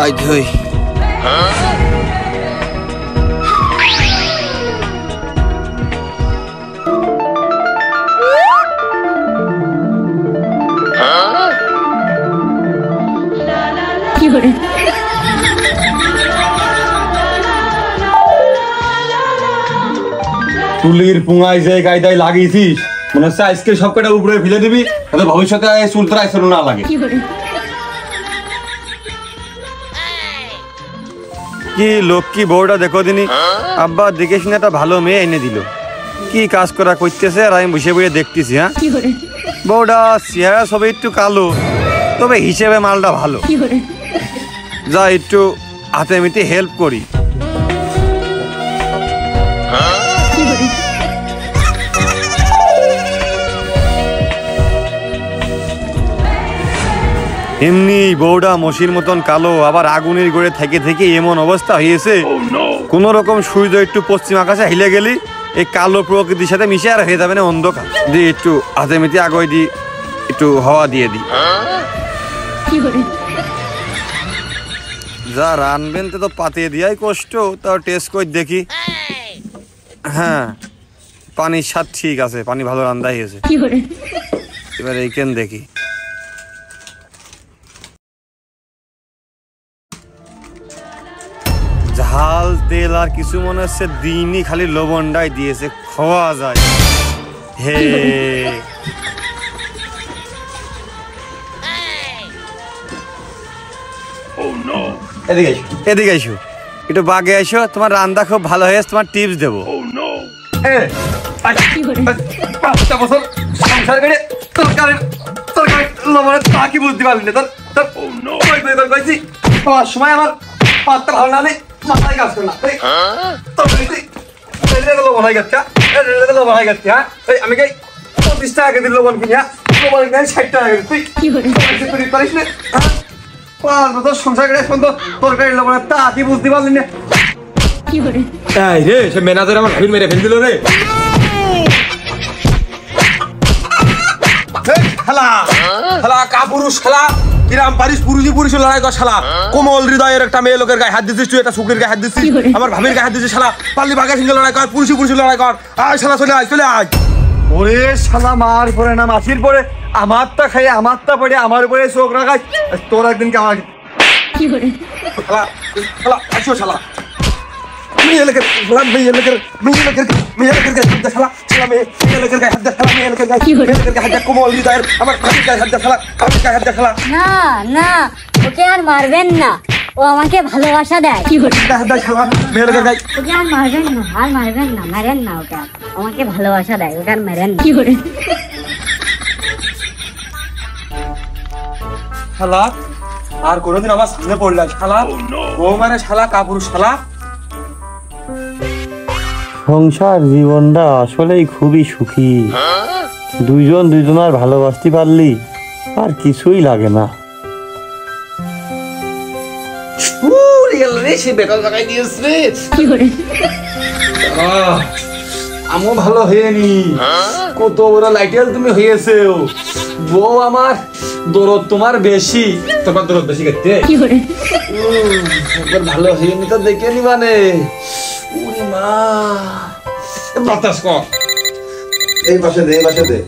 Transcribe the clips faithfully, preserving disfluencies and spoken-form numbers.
High ধুই কি করে চুলির পুঙায় যে গাইদায় লাগিয়েছিস মনে হচ্ছে আজকে সব কটা উপরে ফেলে দিবি তাহলে ভবিষ্যতে চুল তোর আইসর না লাগে কি লক্ষ্মী বউটা দেখো দিনি আব্বা দেখে শুনে একটা ভালো মেয়ে এনে দিল কি কাজ করা করতেছে আর আমি বসে বসে দেখতেছি। হ্যাঁ বউটা চেহারা সবে একটু কালো তবে হিসেবে মালটা ভালো যা একটু হাতে মিতে হেল্প করি। এমনি বউটা মশির মতন কালো আবার আগুনের গড়ে থেকে থেকে এমন অবস্থা হয়েছে কোন রকম সূর্য একটু পশ্চিম আকাশে হিলে গেলি এই কালো প্রকৃতির সাথে মিশে আর হয়ে যাবে না অন্ধকার দিয়ে একটু হাতে মিতে আগে দি একটু হাওয়া দিয়ে দি যা রানবেন তো পাতিয়ে দিয়াই কষ্ট তাও টেস্ট করে দেখি। হ্যাঁ পানির স্বাদ ঠিক আছে পানি ভালো রান্না হয়েছে এবার এইখান দেখি ঝাল তেল আর কিছু মনে হচ্ছে দিনই খালি লবণটাই দিয়েছে খাওয়া যায়। হে এদিকে এদিকে এসো একটু বাগে এসো তোমার রান্না খুব ভালো হয়েছে তোমার টিপস দেবো। পাঁচটা বছর সংসার করে তরকারি তরকারি লবণের তা কি বুঝতে পারলি না তোর তোর কইছি পাওয়ার সময় আমার পাতটা ভালো না মাথায় কাজ করে না তরকারিতে লবণ হয়ে গেছে লবণ হয়ে গেছে। হ্যাঁ আমি কি পঁচিশ টাকা কেজি লবণ কিনি হ্যাঁ লবণ কিনে ষাট টাকা কেজি তুই পারিস না পাঁচ বছর সংসার করে এখন তো তরকারি লবণের তা কি বুঝতে পারলি না এই রে সে ম্যানেজার আমার ভাবি মেরে ফেল দিল রে খেলা খেলা কাপুরুষ খেলা কিরাম পারিস পুরুষই পুরুষের লড়াই কর শালা কোমল হৃদয়ের একটা মেয়ে লোকের গায়ে হাত দিছিস তুই একটা শুকরির গায়ে হাত দিছিস আমার ভাবির গায়ে হাত দিছিস শালা পাল্লি বাঘের সঙ্গে লড়াই কর পুরুষই পুরুষের লড়াই কর আয় শালা চলে আয় চলে আয় ওরে শালা মার পরে না মাসির পরে আমারটা খাই আমারটা পড়ে আমার উপরে চোখ রাখাই তোর একদিন কে আমার শালা শালা আসো শালা মেয়ে লোকের মেয়ে লোকের মেয়ে লোকের মেয়ে লোকের গায়ে হাত দে শালা শালা মেয়ে মেয়ে লোকের গায়ে হাত দে শালা মেয়ে লোকের গায়ে মেয়ে লোকের গায়ে হাত দে কোমল হৃদয়ের আমার ভাবির গায়ে হাত দে শালা ভাবির গায়ে হাত দে শালা না না ওকে আর মারবেন না ও আমাকে ভালোবাসা দেয় হাত দে শালা মেয়ে লোকের গায়ে ওকে আর মারবেন না আর মারবেন না মারেন না ওকে আমাকে ভালোবাসা দেয় ওকে আর মারেন না শালা আর কোনোদিন আমার সামনে পড়লা শালা ও মানে শালা কাপুরুষ শালা সংসার জীবনটা আসলেই খুবই সুখী দুইজন দুইজনের ভালোবাসতে পারলি আর কিছুই লাগে না। আমও ভালো হয়নি কত বড় লাইটেল তুমি হয়েছে বউ আমার দরদ তোমার বেশি তোমার দরদ বেশি করতে ভালো হয়নি তো দেখে নি মানে উরি মা বাতাস কর এই পাশে দে এই পাশে দে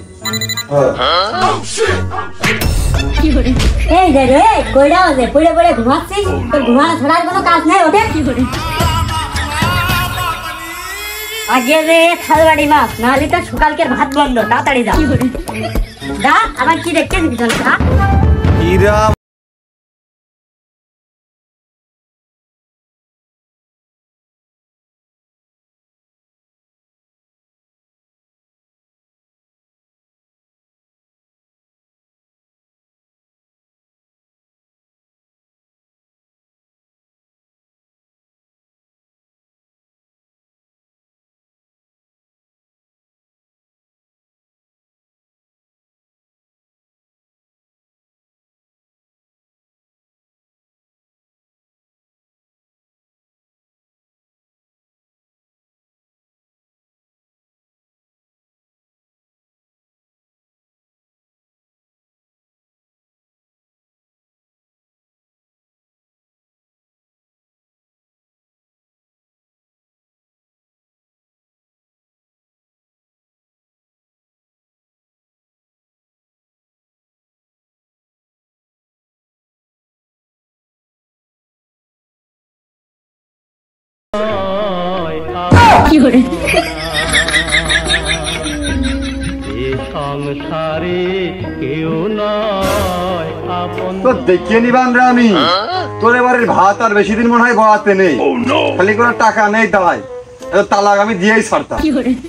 এই রে রে কইরা দে পড়ে পড়ে ঘুমাচ্ছিস তোর ঘুমানো ছাড়ার কোনো কাজ নাই ওঠে আগে রে থালবাড়ি মাছ নাহলে তো সকালকের ভাত বন্ধ তাড়াতাড়ি যা যা আবার কি দেখতে তো দেখিয়ে নিবান রে আমি তোর এবারের ভাত আর বেশি দিন মনে হয় গড়াতে নেই, খালি কোনো টাকা নেই দাঁড়ায়, তালাক আমি দিয়েই ছাড়তাম।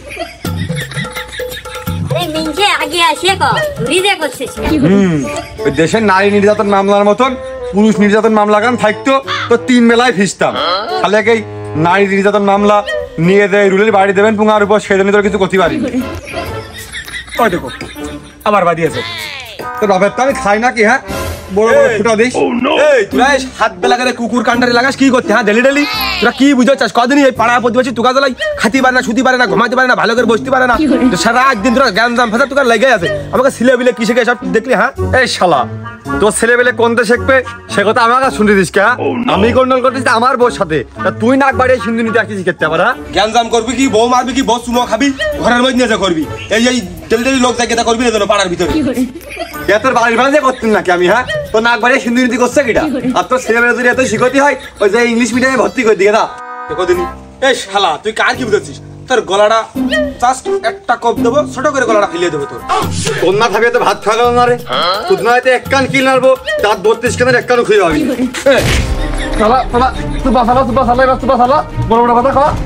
ওই দেশের নারী নির্যাতন মামলার মতন পুরুষ নির্যাতন মামলা গান থাকতো তো তিন বেলায় ফিসতাম, খালি এই নারী নির্যাতন মামলা নিয়ে দেয় রুলের বাড়ি দেবেন পুঙ্গার উপর, সেজন্য তোর কিছু করতে পারি। ওই দেখো আবার বাদিয়েছে তোর বাপের তো আমি খাই না কি, হ্যাঁ বড় বড় ফুটা দিস। এই তোরা হাত বেলা করে কুকুর কান্ডারে লাগাস কি করতে, হ্যাঁ ডেলি ডেলি তোরা কি বুঝতে চাস? কদিন এই পাড়া প্রতিবেশী তুকা জ্বালাই, খাতি পারে না, শুতে পারে না, ঘুমাতে পারে না, ভালো করে বসতে পারে না, সারা একদিন তোরা জ্ঞান জাম ফাঁসা তোকে লেগে আছে। আমাকে ছেলে বিলে কি শেখে সব দেখলি? হ্যাঁ এই শালা তোর ছেলে বেলে কোনতে শিখবে সে কথা আমার কাছে শুনতে দিস কে? আমি গন্ডল করতেছি আমার বউর সাথে, তা তুই নাক বাড়িয়ে সিন্ধু নিতে আসছিস শিখতে পারা? জ্ঞান জাম করবি কি, বউ মারবি কি, বউ চুনো খাবি, ঘরের মধ্যে নিয়ে করবি, এই এই ডেলি ডেলি লোক দেখে করবি না পাড়ার ভিতরে। তোর বাড়ির বাড়ি করতেন নাকি আমি? হ্যাঁ তোর নাক বাড়িয়ে সিন্ধু নীতি করছে কিটা? আর তোর ছেলে বেলে যদি এত শিখতে হয় ওই যে ইংলিশ মিডিয়ামে ভর্তি করে দিকে দা। কদিন এই শালা তুই কার কি বুঝেছিস? তোর গলাটা জাস্ট একটা কপ দেবো, ছোট করে গলাটা ফেলিয়ে দেবো তোর। তোর না থাকবে তো ভাত খাওয়া গেল না রে, তুই না হয়তো এক কান কিল নাড়বো, দাঁত বত্রিশ কানের এক কানও খুঁজে পাবি। শালা শালা তুই বাসালা তুই বাসালা তুই বাসালা বড় বড় কথা খাওয়া।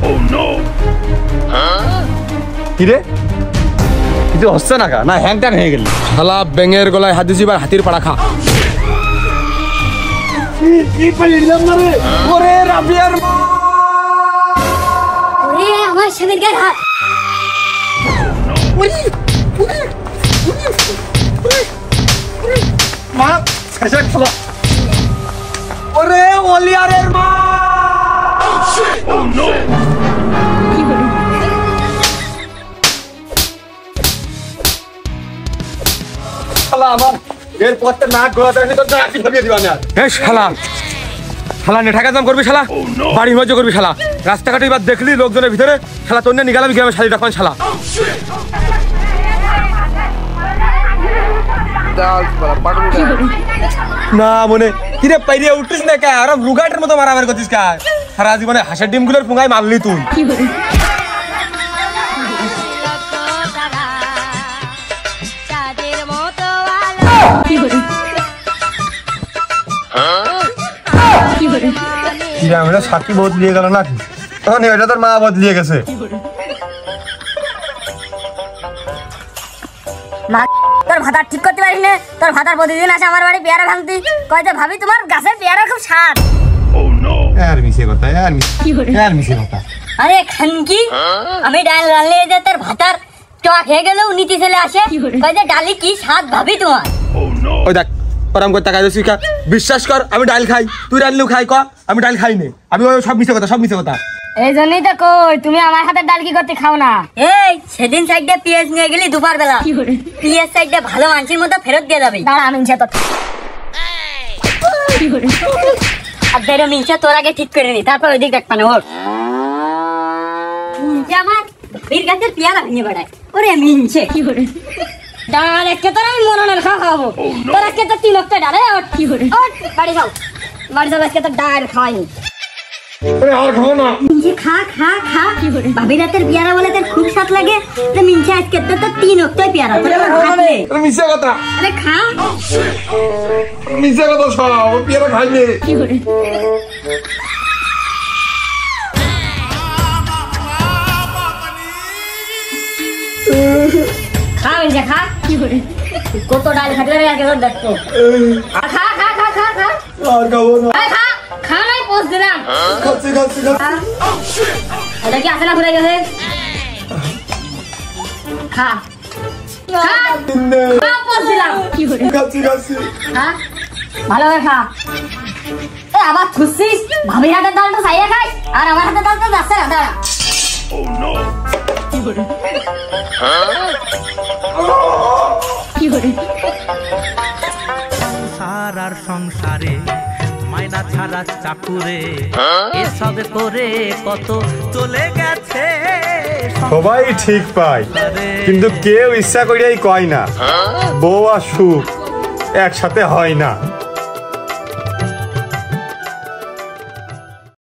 কি রে কিছু হচ্ছে না, না হ্যাং ট্যাং হয়ে গেল। শালা ব্যাঙের গলায় হাত দিছি, হাতির পাড়া খা। কি পাইলাম না রে ওরে রাবিয়ার মা, ওরে আমার স্বামীর গায়ে হাত। ওরে ওরে ওরে মা শেষে শালা ওরে ওলিয়ারের মা। ও নো শালা আমার এর পথে নাক গলাতে তো নাক ভাবিয়ে দিবা না। এই শালা শালা নেঠাকা জাম করবি, শালা বাড়ি মজা করবি, শালা রাস্তাঘাটে এবার দেখলি লোকজনের ভিতরে, শালা তোর নিয়ে নিগালামি গ্রামে শাড়ি রাখবেন শালা। না মনে কিরে পাইরে উঠিস না কে, আর রুগাটের মতো মারামারি করছিস কে? সারা জীবনে হাঁসের ডিমগুলোর পুঙ্গায় মারলি তুই। সাক্ষী বদলিয়ে গেল নাকি? তখন এটা তোর মা বদলিয়ে গেছে। তোর ভাতার ঠিক করতে পারিস না, তোর ভাতার প্রতিদিন আসে আমার বাড়ি পেয়ারা ভাঙতি, কয়তে ভাবি তোমার গাছের পেয়ারা খুব স্বাদ। আর মিশে কথা, আর আর মিশে কথা। আরে খানকি আমি ডাল রান্না যে তোর ভাতার টক খেয়ে গেলেও নীতি ছেলে আসে, কয়তে ডালি কি স্বাদ ভাবি তোমার। ওই দেখ পরাম করে তাকাই দিছিস, বিশ্বাস কর আমি ডাল খাই, তুই রান্নু খাই, ক আমি ডাল খাই নে, আমি সব মিশে কথা, সব মিশে কথা। এই জন্যই তো কই তুমি আমার হাতের ডাল কি করতে খাও না। এই সেদিন সাইডে পেঁয়াজ নিয়ে গেলি দুপুর বেলা, পেঁয়াজ সাইডে ভালো মানসির মতো ফেরত দিয়ে যাবে। দাঁড়া আমি তো আর বেরো মিনসা তোর আগে ঠিক করে নি, তারপর ওই দিক দেখ পানে ওর মিনসা আমার বীর গাছের পেয়ারা ভেঙে বেড়ায়। ওরে মিনসে কি করে ডাল একে তোর আমি মরণের খা খাবো, তোর আজকে তো তিন অক্টা ডালে ওঠ কি করে ওঠ বাড়ি যাও, বাড়ি যাও, আজকে তো ডাল খাওয়াইনি। খা খা খা ভাবি রাতের পেয়ারা বলে তোর খুব স্বাদ লাগে, তো মিনসে আজকে তো তোর তিন অক্টাই পেয়ারা তোর ভাত নে। মিশে কথা, আরে খা মিশে কথা সব পেয়ারা খাই নে। কি করে খা মিনসে খা কি করে কত ডাল খাটলে রে আগে দেখতো। খা খা খা খা খা আর খাবো না, খা খা নাই পোষ দিলাম। খাচ্ছি খাচ্ছি খাচ্ছি। এটা কি আসে না ঘুরে গেছে? খা খা খা পোষ দিলাম। কি করে খাচ্ছি খাচ্ছি। খা ভালো করে খা। এ আবার খুশিস ভাবির হাতের ডালটা চাইয়া খাই আর আমার হাতের ডালটা যাচ্ছে না। দাঁড়া কি করে কি করে সারার সংসারে মাইনা ছাড়া চাকুরে এসব করে কত চলে গেছে। সবাই ঠিক পায় কিন্তু কেউ ইচ্ছা করিয়াই কয় না, বউ আর সুখ একসাথে হয় না।